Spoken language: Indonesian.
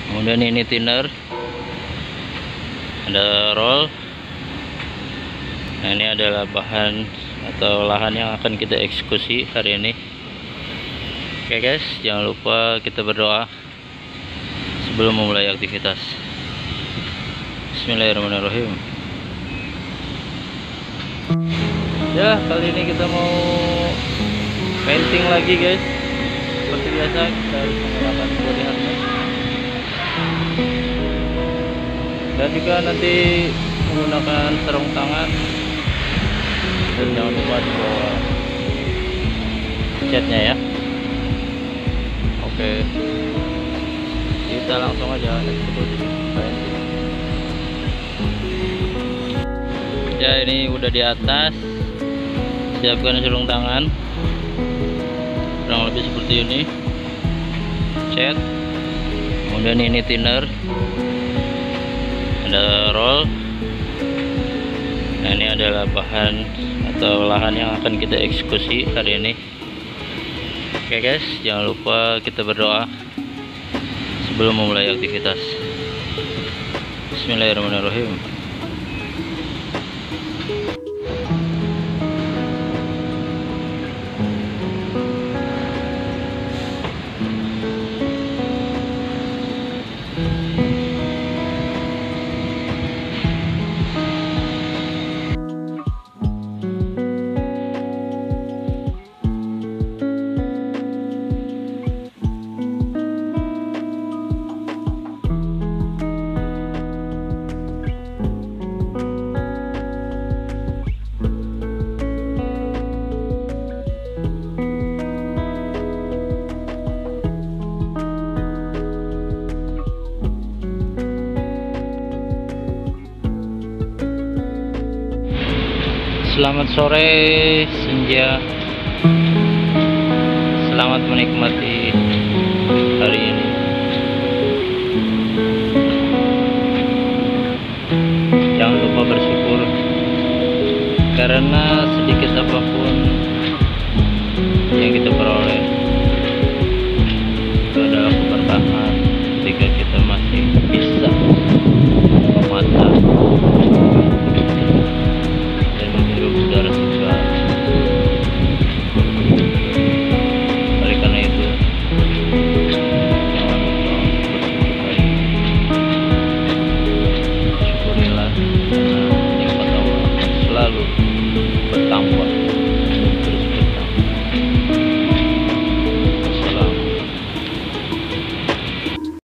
Kemudian ini thinner, ada roll. Nah, ini adalah bahan atau lahan yang akan kita eksekusi hari ini. Oke guys, jangan lupa kita berdoa sebelum memulai aktivitas. Bismillahirrahmanirrahim. Ya, kali ini kita mau painting lagi guys. Seperti biasa kita harus menggunakan body harness dan juga nanti menggunakan sarung tangan, dan jangan lupa dibawa catnya ya. Oke, kita langsung aja eksekusi painting. Ya, ini udah di atas, siapkan sarung tangan kurang lebih seperti ini, cat. Kemudian ini thinner, ada roll. Nah, ini adalah bahan atau lahan yang akan kita eksekusi hari ini. Oke guys, jangan lupa kita berdoa sebelum memulai aktivitas. Bismillahirrahmanirrahim. Selamat sore senja, selamat menikmati